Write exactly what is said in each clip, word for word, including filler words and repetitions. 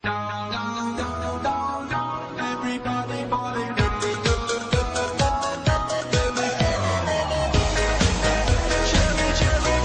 Down, down, down, down, down, everybody falling. Cherry, cherry,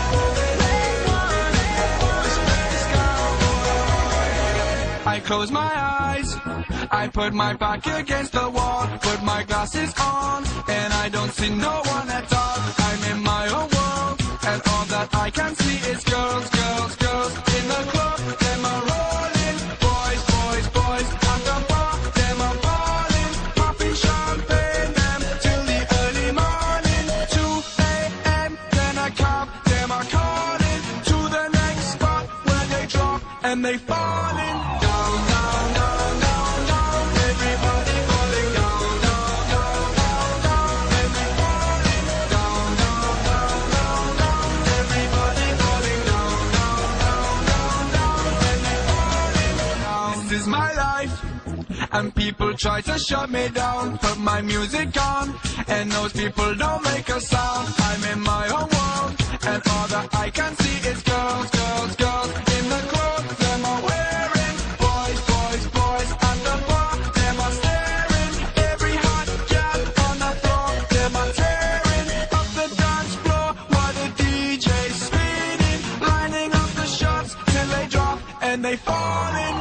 I close my eyes, I put my back against the wall, put my glasses on, and I don't see no one at all. I'm in my own world, and all that I can see is girls, girls, girls in the club. Them are rolling, boys, boys, boys at the bar. Them are balling, popping champagne, them till the early morning. two a m then I cop. Them are calling to the next spot where they drop and they falling down, down, down, down, down. Everybody falling down, down, down, down, down. Everybody down, down, down, down, down. Everybody falling down, down, down, down, down. Everybody down. This is my life, and people try to shut me down. Put my music on, and those people don't make a sound. I'm in my own world, and all that I can see is girls, girls, girls in the club. Them are wearing boys, boys, boys at the bar. Them are staring every hot girl on the floor. Them are tearing up the dance floor while the D J's spinning, lining up the shots till they drop and they fall in.